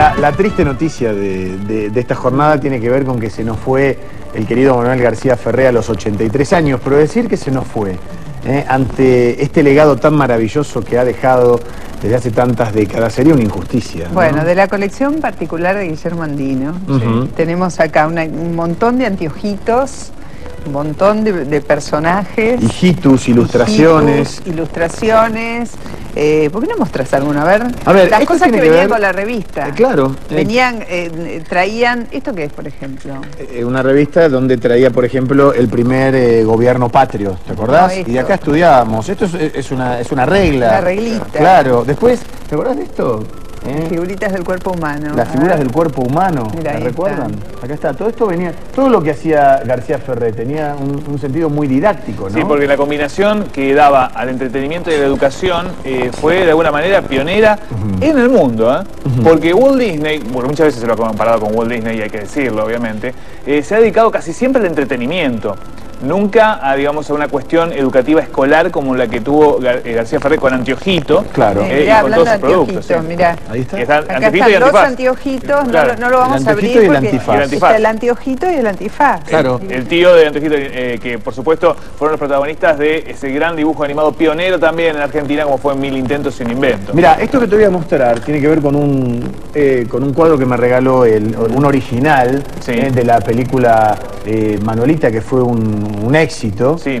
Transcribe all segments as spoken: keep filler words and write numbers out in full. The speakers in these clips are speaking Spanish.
La, la triste noticia de, de, de esta jornada tiene que ver con que se nos fue el querido Manuel García Ferré a los ochenta y tres años, pero decir que se nos fue eh, ante este legado tan maravilloso que ha dejado desde hace tantas décadas sería una injusticia, ¿no? Bueno, de la colección particular de Guillermo Andino, Uh-huh. tenemos acá una, un montón de anteojitos, un montón de, de personajes. Hijitus, ilustraciones. Hijitus, ilustraciones. Eh, ¿Por qué no mostrás alguna? A ver, A ver, las esto cosas que, tiene que que venían ver- con la revista. Eh, claro. eh, Venían, eh, traían, ¿esto qué es, por ejemplo? eh, una revista donde traía, por ejemplo, el primer eh, gobierno patrio, ¿te acordás? No, esto. Y de acá estudiábamos. Esto es, es una, es una regla. Una reglita. Claro. Después, ¿te acordás de esto? ¿Eh? Figuritas del cuerpo humano. Las A figuras ver. del cuerpo humano, Mira, ¿la ahí recuerdan? está. Acá está, todo esto venía, todo lo que hacía García Ferré tenía un, un sentido muy didáctico, ¿no? Sí, porque la combinación que daba al entretenimiento y a la educación eh, fue de alguna manera pionera Uh-huh. en el mundo, ¿eh? Uh-huh. Porque Walt Disney, bueno, muchas veces se lo ha comparado con Walt Disney y hay que decirlo, obviamente, eh, se ha dedicado casi siempre al entretenimiento. Nunca a, digamos, a una cuestión educativa escolar como la que tuvo Gar eh, García Ferré con Anteojito. Claro. Eh, Eh, mirá, y con hablando todos de sus productos, anteojitos, sí. mirá. Ahí está. Que está Acá Anteojito están y dos Antifaz. anteojitos, Claro. no, lo- no lo vamos El a anteojito abrir y el porque antifaz. Y el antifaz. está el anteojito y el antifaz. Claro. El tío de Anteojito, eh, que por supuesto fueron los protagonistas de ese gran dibujo animado pionero también en Argentina, como fue Mil Intentos y un Invento. Mira, esto que te voy a mostrar tiene que ver con un, eh, con un cuadro que me regaló el, un original Sí. eh, de la película eh, Manuelita, que fue un, un éxito. Sí.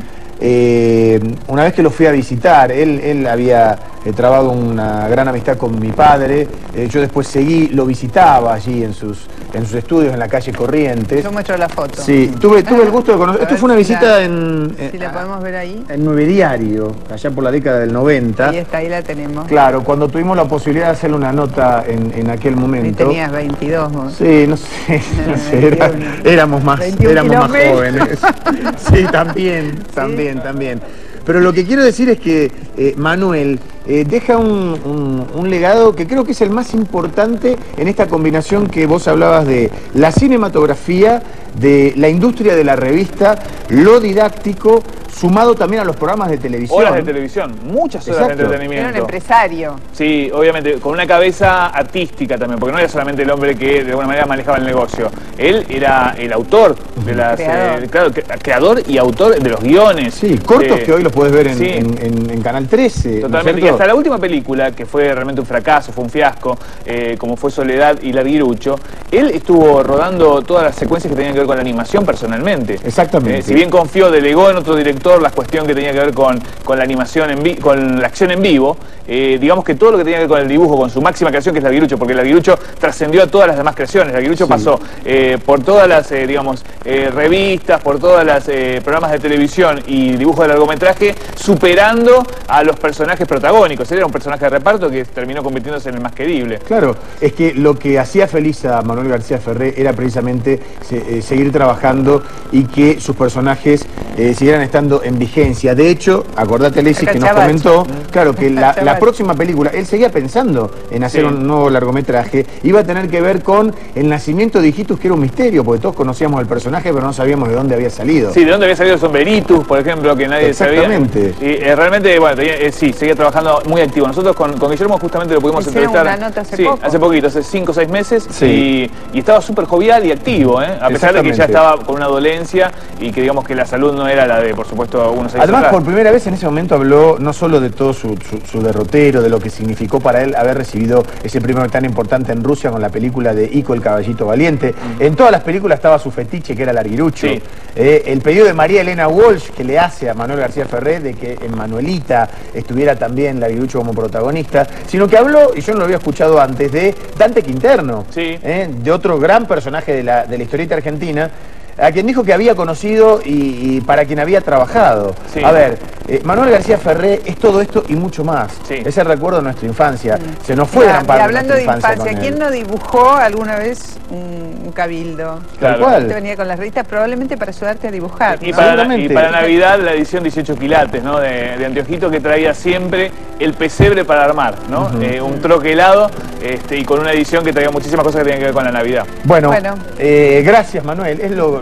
Eh, una vez que lo fui a visitar, él, él había eh, trabado una gran amistad con mi padre, eh, yo después seguí, lo visitaba allí en sus, en sus estudios en la calle Corrientes. Yo muestro la foto. Sí, tuve, tuve el gusto de conocer. A Esto ver fue una si visita la- en, Si la podemos ver ahí. en Nueve Diario, allá por la década del noventa. Ahí está, ahí la tenemos. Claro, cuando tuvimos la posibilidad de hacerle una nota en, en aquel Y momento. tenías veintidós vos. Sí, no sé, no sé, era- veintiuno. éramos más, veintiún éramos más kilos jóvenes. Sí, también, también, también. Pero lo que quiero decir es que eh, Manuel eh, deja un, un- un legado que creo que es el más importante en esta combinación que vos hablabas de la cinematografía, de la industria de la revista, lo didáctico, sumado también a los programas de televisión. Horas de televisión, muchas horas Exacto. de Era un entretenimiento. empresario. Sí, obviamente, con una cabeza artística también, porque no era solamente el hombre que de alguna manera manejaba el negocio. Él era el autor de las... Creador. eh, claro, cre- creador y autor de los guiones. Sí, cortos Eh, que hoy los podés ver en, sí. en- en- en Canal trece. ¿no es Totalmente, y cierto? hasta la última película, que fue realmente un fracaso, fue un fiasco, eh, como fue Soledad y Larguirucho, él estuvo rodando todas las secuencias que tenían que ver con la animación personalmente. Exactamente. Eh, si bien confió, delegó en otro director la cuestión que tenía que ver con, con la animación, en vi- con la acción en vivo, eh, digamos que todo lo que tenía que ver con el dibujo, con su máxima creación, que es Larguirucho, porque Larguirucho trascendió a todas las demás creaciones. Larguirucho Sí. pasó eh, por todas las, eh, digamos, eh, revistas, por todas las eh, programas de televisión y dibujo de largometraje, superando a los personajes protagónicos. Él era un personaje de reparto que terminó convirtiéndose en el más querible. Claro, es que lo que hacía feliz a Manuel García Ferré era precisamente se- eh, seguir trabajando y que sus personajes eh, siguieran estando en vigencia. De hecho, acordate, Alexis, Acá que nos Chavache. comentó, claro, que la, la Chavache. próxima película, él seguía pensando en hacer Sí. un nuevo largometraje, iba a tener que ver con el nacimiento de Hijitus, que era un misterio, porque todos conocíamos el personaje, pero no sabíamos de dónde había salido. Sí, de dónde había salido Somberitus, por ejemplo, que nadie Exactamente. sabía. Y eh, realmente, bueno, tenía- eh, sí, seguía trabajando muy activo. Nosotros con, con Guillermo justamente lo pudimos Hicieron entrevistar. una nota hace sí, poco. hace poquito, hace cinco o seis meses. Sí. Y, y estaba súper jovial y activo, ¿eh? A pesar de que ya Exactamente. estaba con una dolencia y que digamos que la salud no era la de, por supuesto, unos años Además, atrás. por primera vez en ese momento habló no solo de todo su, su- su derrotero, de lo que significó para él haber recibido ese premio tan importante en Rusia con la película de Ico el Caballito Valiente. En todas las películas estaba su fetiche, que era Larguirucho. Sí. Eh, el pedido de María Elena Walsh, que le hace a Manuel García Ferré de que en Manuelita estuviera también Larguirucho como protagonista, sino que habló, y yo no lo había escuchado antes, de Dante Quinterno, Sí. eh, de otro gran personaje de la, de la historieta argentina, a quien dijo que había conocido y, y para quien había trabajado. Sí. A ver, eh, Manuel García Ferré es todo esto y mucho más. Sí. Es el recuerdo de nuestra infancia. Se nos fue Mira, gran parte y hablando de de nuestra infancia, infancia. ¿quién con él. no dibujó alguna vez un, un cabildo? Tal Claro. cual. Te venía con las revistas probablemente para ayudarte a dibujar. Y ¿no? para, y Seguramente. para Navidad la edición dieciocho quilates, ¿no? De, de Anteojito, que traía siempre el pesebre para armar, ¿no? Ujú. Eh, un troquelado este, y con una edición que traía muchísimas cosas que tenían que ver con la Navidad. Bueno, Bueno. eh, gracias Manuel. Es lo,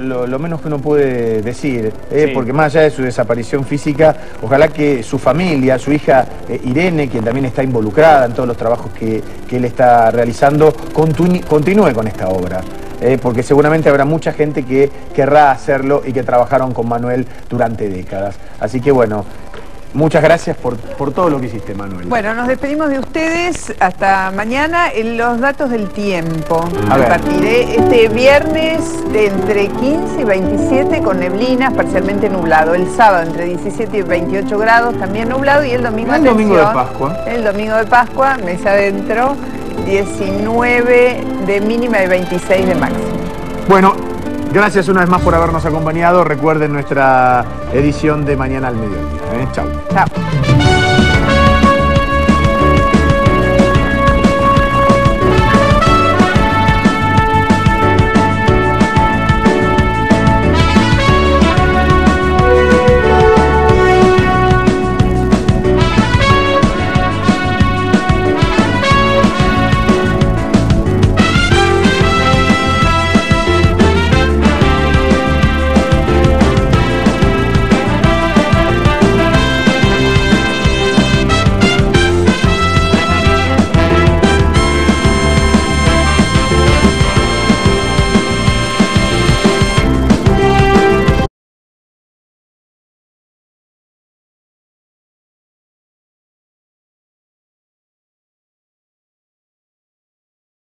lo, lo menos que uno puede decir, eh, Sí. porque más allá de su desaparición física, ojalá que su familia, su hija eh, Irene, quien también está involucrada en todos los trabajos que, que él está realizando, continu- continúe con esta obra. Eh, porque seguramente habrá mucha gente que querrá hacerlo y que trabajaron con Manuel durante décadas. Así que bueno, muchas gracias por, por todo lo que hiciste, Manuel. Bueno, nos despedimos de ustedes hasta mañana. En los datos del tiempo, A ver. compartiré este viernes de entre quince y veintisiete con neblinas, parcialmente nublado. El sábado entre diecisiete y veintiocho grados, también nublado. Y el domingo, El domingo de atención, Pascua. El domingo de Pascua, mes adentro, diecinueve de mínima y veintiséis de máxima. Bueno, gracias una vez más por habernos acompañado. Recuerden nuestra edición de Mañana al Mediodía. ¿eh? Chau. Chao.